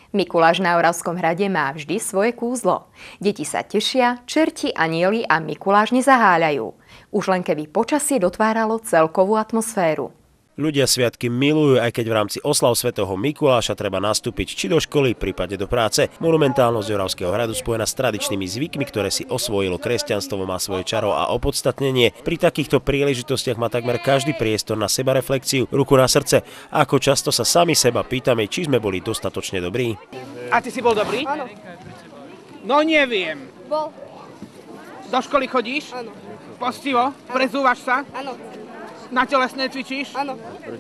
Mikuláš na Oravskom hrade má vždy svoje kúzlo. Deti sa tešia, čerti, anjeli a Mikuláš nezaháľajú. Už len keby počasie dotváralo celkovú atmosféru. Ľudia sviatky milujú, aj keď v rámci oslav svätého Mikuláša treba nastúpiť či do školy, prípadne do práce. Monumentálnosť Oravského hradu spojená s tradičnými zvykmi, ktoré si osvojilo kresťanstvo, má svoje čaro a opodstatnenie. Pri takýchto príležitostiach má takmer každý priestor na sebareflexiu, ruku na srdce. Ako často sa sami seba pýtame, či sme boli dostatočne dobrí. A ty si bol dobrý? Áno. No neviem. Bol. Do školy chodíš? Áno. Postivo? Prezúvaš sa? Áno. Na telesné cvičíš? Áno.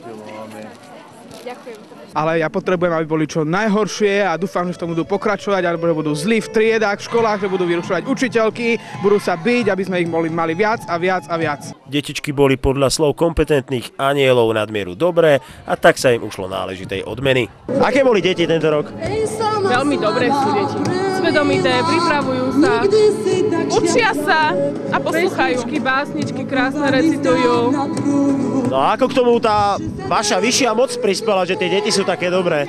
Ďakujem. Ale ja potrebujem, aby boli čo najhoršie a dúfam, že v tom budú pokračovať, alebo budú zlí v triedách, v školách, že budú vyrušovať učiteľky, budú sa byť, aby sme ich mali viac a viac a viac. Detičky boli podľa slov kompetentných anielov nadmieru dobré a tak sa im ušlo náležitej odmeny. Aké boli deti tento rok? Veľmi dobré sú deti. Svedomité, pripravujú sa, učia sa a poslúchajú. Básničky krásne recitujú. No a ako k tomu tá vaša vyššia moc prispela, že tie deti sú také dobré?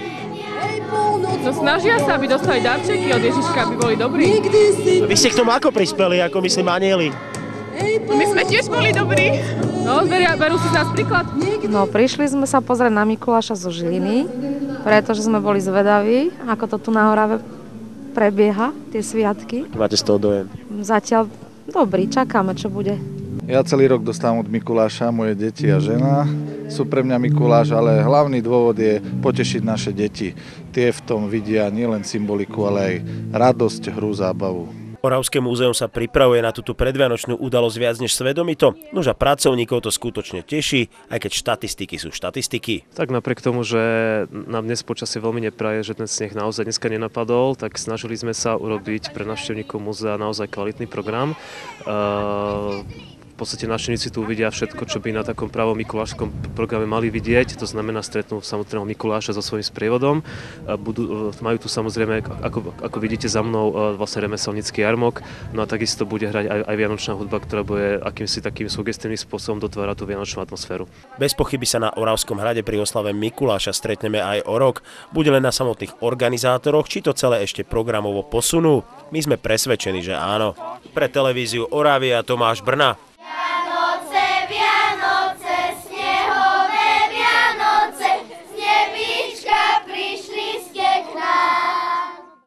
No snažia sa, aby dostali darčeky od Ježiška, aby boli dobrí. A vy ste k tomu ako prispeli, ako myslím anieli? My sme tiež boli dobrí. No, berú si z nás príklad. No, prišli sme sa pozrieť na Mikuláša zo Žiliny, pretože sme boli zvedaví, ako to tu na Orave prebieha, tie sviatky. Máte z toho dojem? Zatiaľ dobrý, čakáme, čo bude. Ja celý rok dostávam od Mikuláša, moje deti a žena sú pre mňa Mikuláš, ale hlavný dôvod je potešiť naše deti. Tie v tom vidia nielen symboliku, ale aj radosť, hru, zábavu. Oravské múzeum sa pripravuje na túto predvianočnú udalosť viac než svedomito. Nož a pracovníkov to skutočne teší, aj keď štatistiky sú štatistiky. Tak napriek tomu, že nám dnes počasie veľmi nepraje, že ten sneh naozaj dneska nenapadol, tak snažili sme sa urobiť pre návštevníkov múzea naozaj kvalitný program. V podstate návštevníci tu uvidia všetko, čo by na takom pravom mikulášskom programe mali vidieť. To znamená, stretnú samotného Mikuláša so svojím sprievodom. Majú tu samozrejme, ako vidíte za mnou, vlastne remeselnícky jarmok. No a takisto bude hrať aj vianočná hudba, ktorá bude akýmsi takým sugestívnym spôsobom dotvárať tú vianočnú atmosféru. Bez pochyby sa na Oravskom hrade pri oslave Mikuláša stretneme aj o rok. Bude len na samotných organizátoroch, či to celé ešte programovo posunú. My sme presvedčení, že áno. Pre televíziu Oravia Tomáš Brna.